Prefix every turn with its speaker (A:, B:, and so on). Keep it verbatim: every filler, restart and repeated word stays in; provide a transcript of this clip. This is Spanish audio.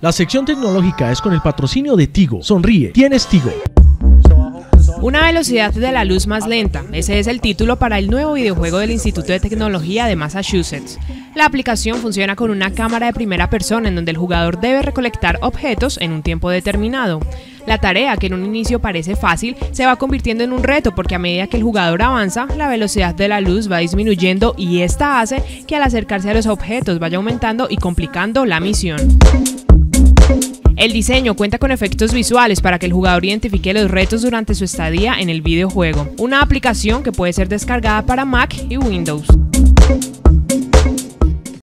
A: La sección tecnológica es con el patrocinio de Tigo. Sonríe, tienes Tigo.
B: Una velocidad de la luz más lenta, ese es el título para el nuevo videojuego del Instituto de Tecnología de Massachusetts. La aplicación funciona con una cámara de primera persona en donde el jugador debe recolectar objetos en un tiempo determinado. La tarea, que en un inicio parece fácil, se va convirtiendo en un reto porque a medida que el jugador avanza, la velocidad de la luz va disminuyendo y esta hace que al acercarse a los objetos vaya aumentando y complicando la misión. El diseño cuenta con efectos visuales para que el jugador identifique los retos durante su estadía en el videojuego. Una aplicación que puede ser descargada para Mac y Windows.